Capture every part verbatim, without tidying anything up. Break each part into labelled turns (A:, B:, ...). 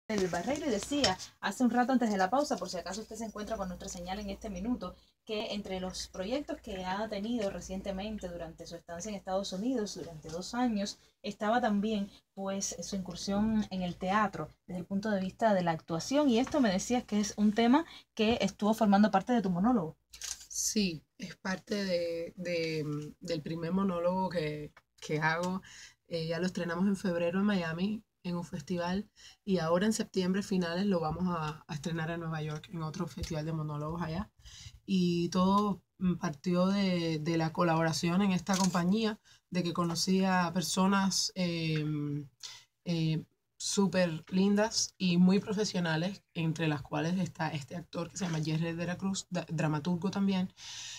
A: El Barreiro y decía hace un rato antes de la pausa, por si acaso usted se encuentra con nuestra señal en este minuto, que entre los proyectos que ha tenido recientemente durante su estancia en Estados Unidos, durante dos años, estaba también pues su incursión en el teatro desde el punto de vista de la actuación, y esto me decías que es un tema que estuvo formando parte de tu monólogo.
B: Sí, es parte de, de, del primer monólogo que, que hago. Eh, ya lo estrenamos en febrero en Miami, en un festival, y ahora en septiembre finales lo vamos a, a estrenar en Nueva York, en otro festival de monólogos allá. Y todo mm, partió de, de la colaboración en esta compañía, de que conocí a personas eh, eh, súper lindas y muy profesionales, entre las cuales está este actor que se llama Jerry de la Cruz, da- dramaturgo también,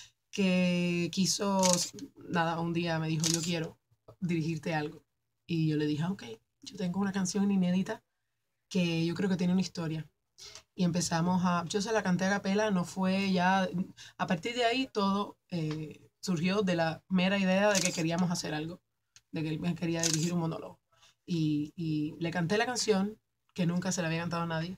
B: que quiso, nada, un día me dijo, yo quiero dirigirte algo. Y yo le dije, "Ah, ok, yo tengo una canción inédita que yo creo que tiene una historia". Y empezamos a, yo se la canté a capela, no fue ya, a partir de ahí todo eh, surgió de la mera idea de que queríamos hacer algo, de que él me quería dirigir un monólogo. Y, y le canté la canción, que nunca se la había cantado a nadie,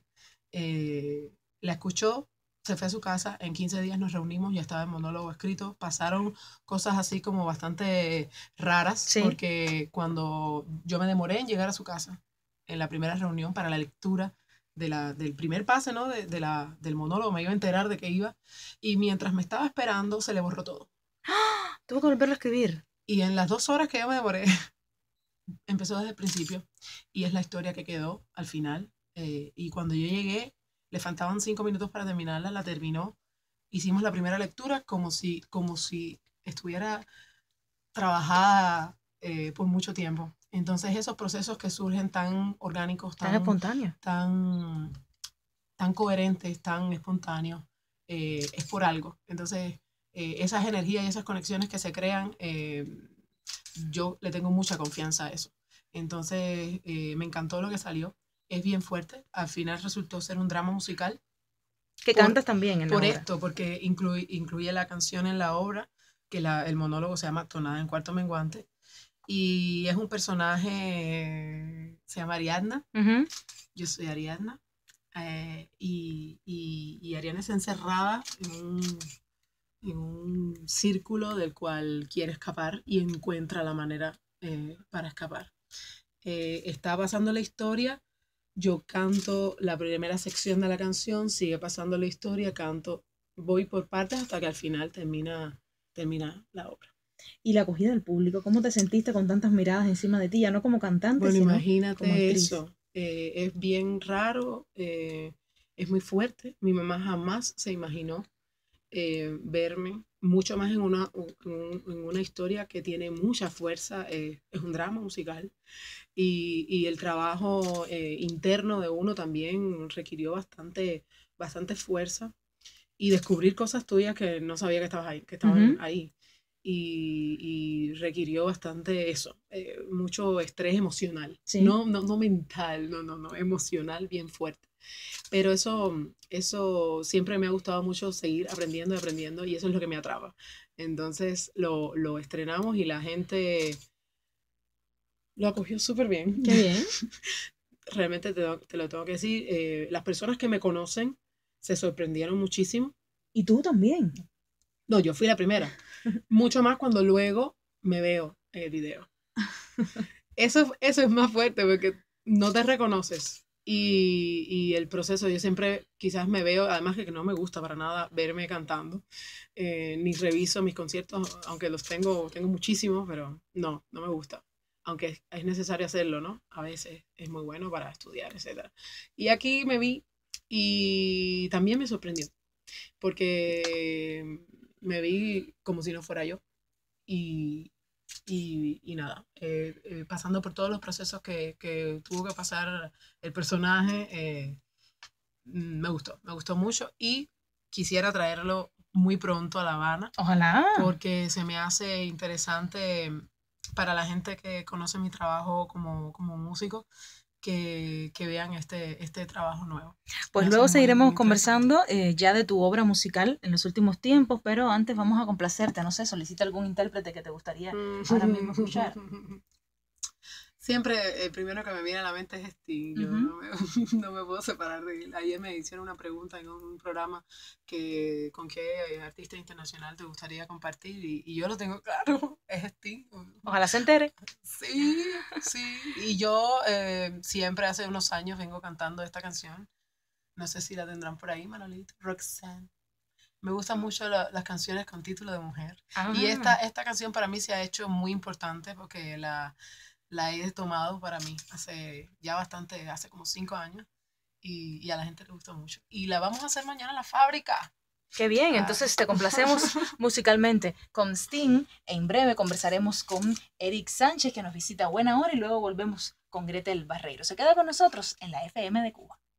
B: eh, la escuchó, se fue a su casa, en quince días nos reunimos, ya estaba el monólogo escrito, pasaron cosas así como bastante raras,
A: Sí.
B: porque cuando yo me demoré en llegar a su casa, en la primera reunión para la lectura, de la, del primer pase, ¿no? De, de la, del monólogo, me iba a enterar de que iba. Y mientras me estaba esperando, se le borró todo.
A: ¡Ah! Tuvo que volverlo a escribir.
B: Y en las dos horas que yo me demoré, empezó desde el principio. Y es la historia que quedó al final. Eh, y cuando yo llegué, le faltaban cinco minutos para terminarla, la terminó. Hicimos la primera lectura como si, como si estuviera trabajada eh, por mucho tiempo. Entonces esos procesos que surgen tan orgánicos,
A: Tan
B: tan,
A: espontáneo.
B: tan tan coherentes, tan espontáneos, eh, es por algo. Entonces, eh, esas energías y esas conexiones que se crean, eh, yo le tengo mucha confianza a eso. Entonces, eh, me encantó lo que salió. Es bien fuerte. Al final resultó ser un drama musical.
A: Que
B: Por,
A: cantas también en la
B: por
A: obra.
B: esto, porque incluye, incluye la canción en la obra, que la, el monólogo se llama Tonada en Cuarto Menguante. Y es un personaje, se llama Ariadna.
A: Uh-huh.
B: Yo soy Ariadna. Eh, y, y, y Ariana es encerrada en un, en un círculo del cual quiere escapar y encuentra la manera eh, para escapar. Eh, está pasando la historia, yo canto la primera sección de la canción, sigue pasando la historia, canto, voy por partes hasta que al final termina, termina la obra.
A: Y la acogida del público, ¿cómo te sentiste con tantas miradas encima de ti? Ya no como cantante,
B: Bueno,
A: sino
B: imagínate
A: como actriz.
B: eso. Eh, es bien raro, eh, es muy fuerte. Mi mamá jamás se imaginó eh, verme, mucho más en una, en, en una historia que tiene mucha fuerza. Eh, es un drama musical. Y, y el trabajo eh, interno de uno también requirió bastante, bastante fuerza. Y descubrir cosas tuyas que no sabía que estabas ahí, que estaban
A: Uh-huh.
B: ahí. Y, y requirió bastante eso, eh, mucho estrés emocional,
A: Sí.
B: no, no, no mental, no, no, no, emocional bien fuerte. Pero eso, eso siempre me ha gustado mucho seguir aprendiendo y aprendiendo, y eso es lo que me atrapa. Entonces lo, lo estrenamos y la gente lo acogió súper bien.
A: Qué bien.
B: Realmente te, te, lo tengo que decir, eh, las personas que me conocen se sorprendieron muchísimo.
A: ¿Y tú también?
B: No, yo fui la primera. Mucho más cuando luego me veo en el video. Eso, eso es más fuerte porque no te reconoces. Y, y el proceso, yo siempre quizás me veo, además que no me gusta para nada verme cantando, eh, ni reviso mis conciertos, aunque los tengo, tengo muchísimos, pero no, no me gusta. Aunque es, es necesario hacerlo, ¿no? A veces es muy bueno para estudiar, etcétera. Y aquí me vi y también me sorprendió, porque me vi como si no fuera yo. Y, y, y nada, eh, eh, pasando por todos los procesos que, que tuvo que pasar el personaje, eh, me gustó, me gustó mucho y quisiera traerlo muy pronto a La Habana.
A: Ojalá.
B: Porque se me hace interesante para la gente que conoce mi trabajo como, como músico, que, que vean este, este trabajo nuevo.
A: Pues luego seguiremos conversando eh, ya de tu obra musical en los últimos tiempos, pero antes vamos a complacerte, no sé, solicita algún intérprete que te gustaría ahora mismo escuchar.
B: Siempre el primero que me viene a la mente es Sting. Yo
A: Ujú.
B: no, me, no me puedo separar de él. Ayer me hicieron una pregunta en un programa que con qué artista internacional te gustaría compartir y, y yo lo tengo claro, es Sting.
A: Ojalá se entere.
B: Sí, sí. Y yo eh, siempre hace unos años vengo cantando esta canción. No sé si la tendrán por ahí, Manolito. Roxanne. Me gustan mucho la- las canciones con título de mujer. Y esta,
A: Ah,
B: esta canción para mí se ha hecho muy importante porque la, la he tomado para mí hace ya bastante, hace como cinco años. Y, y a la gente le gusta mucho. Y la vamos a hacer mañana en la fábrica.
A: qué bien.
B: Ah.
A: Entonces te complacemos musicalmente con Sting. En breve conversaremos con Eric Sánchez, que nos visita a buena hora, y luego volvemos con Gretel Barreiro. Se queda con nosotros en la F M de Cuba.